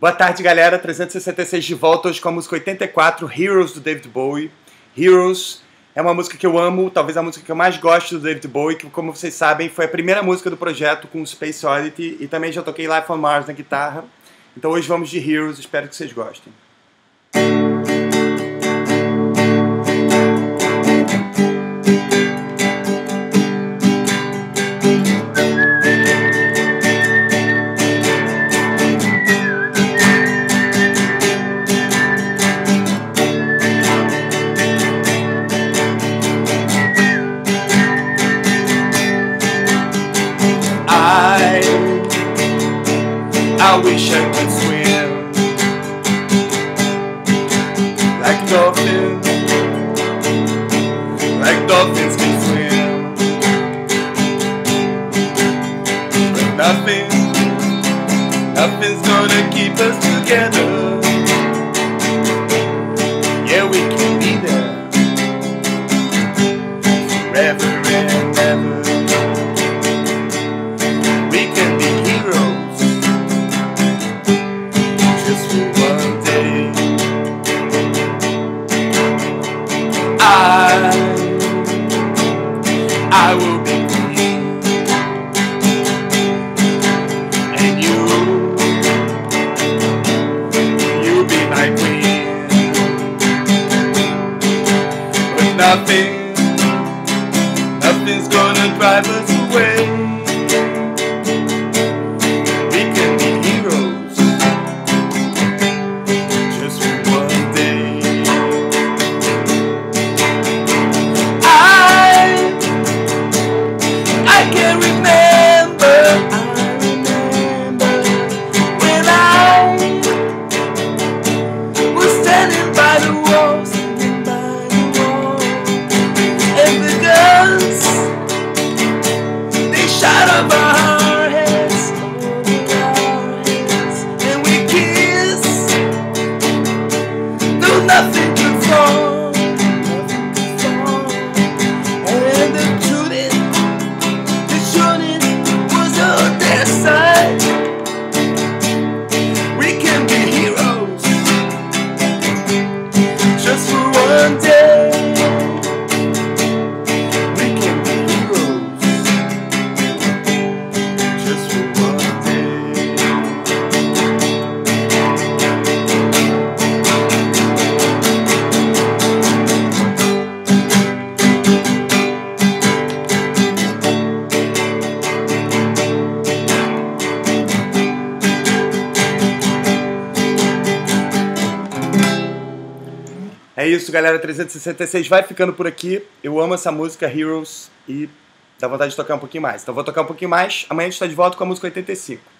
Boa tarde, galera. 366 de volta hoje com a música 84, Heroes, do David Bowie. Heroes é uma música que eu amo, talvez a música que eu mais gosto do David Bowie, que, como vocês sabem, foi a primeira música do projeto com o Space Oddity, e também já toquei Life on Mars na guitarra. Então hoje vamos de Heroes, espero que vocês gostem. I wish I could swim like dolphins can swim, but nothing's gonna keep us together. Yeah, we can be there forever and ever. We can be heroes just for one day. I will be queen, and you'll be my queen. But nothing's gonna drive us away. We can be heroes just for one day. I can remember when I was standing by the wall, and the guns, they shot up our heads, and we kissed, though nothing could fall. And the shooting was on their side. We can be heroes just for one day. We can be heroes just for one day. É isso, galera. 366 vai ficando por aqui. Eu amo essa música, Heroes, e dá vontade de tocar um pouquinho mais. Então vou tocar um pouquinho mais. Amanhã a gente está de volta com a música 85.